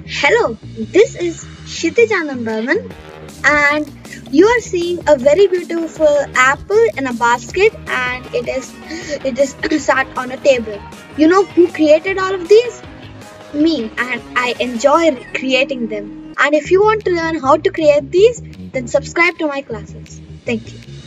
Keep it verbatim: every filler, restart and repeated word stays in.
Hello, this is Kshithij and Belman, and you are seeing a very beautiful apple in a basket, and it is it is sat on a table. You know who created all of these? Me, and I enjoy creating them. And if you want to learn how to create these, then subscribe to my classes. Thank you.